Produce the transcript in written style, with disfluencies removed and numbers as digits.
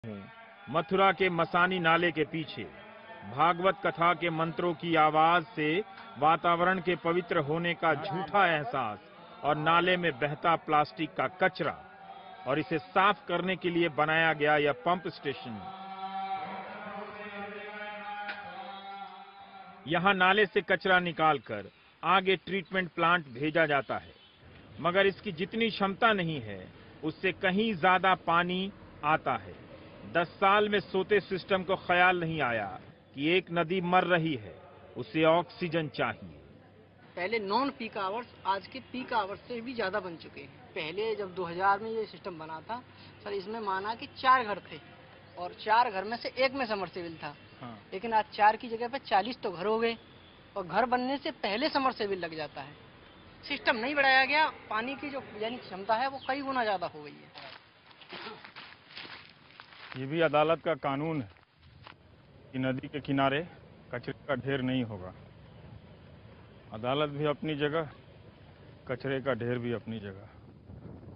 हूँ मथुरा के मसानी नाले के पीछे। भागवत कथा के मंत्रों की आवाज से वातावरण के पवित्र होने का झूठा एहसास और नाले में बहता प्लास्टिक का कचरा और इसे साफ करने के लिए बनाया गया यह पंप स्टेशन। यहां नाले से कचरा निकालकर आगे ट्रीटमेंट प्लांट भेजा जाता है, मगर इसकी जितनी क्षमता नहीं है उससे कहीं ज्यादा पानी आता है। 10 साल में सोते सिस्टम को ख्याल नहीं आया कि एक नदी मर रही है, उसे ऑक्सीजन चाहिए। पहले नॉन पीक आवर्स आज के पीक आवर्स से भी ज्यादा बन चुके हैं। पहले जब 2000 में ये सिस्टम बना था सर, इसमें माना कि 4 घर थे और 4 घर में से एक में समरसेबिल था। हाँ। लेकिन आज 4 की जगह पे 40 तो घर हो गए और घर बनने से पहले समरसेबिल लग जाता है। सिस्टम नहीं बढ़ाया गया, पानी की जो यानी क्षमता है वो कई गुना ज्यादा हो गई है। ये भी अदालत का कानून है कि नदी के किनारे कचरे का ढेर नहीं होगा। अदालत भी अपनी जगह, कचरे का ढेर भी अपनी जगह।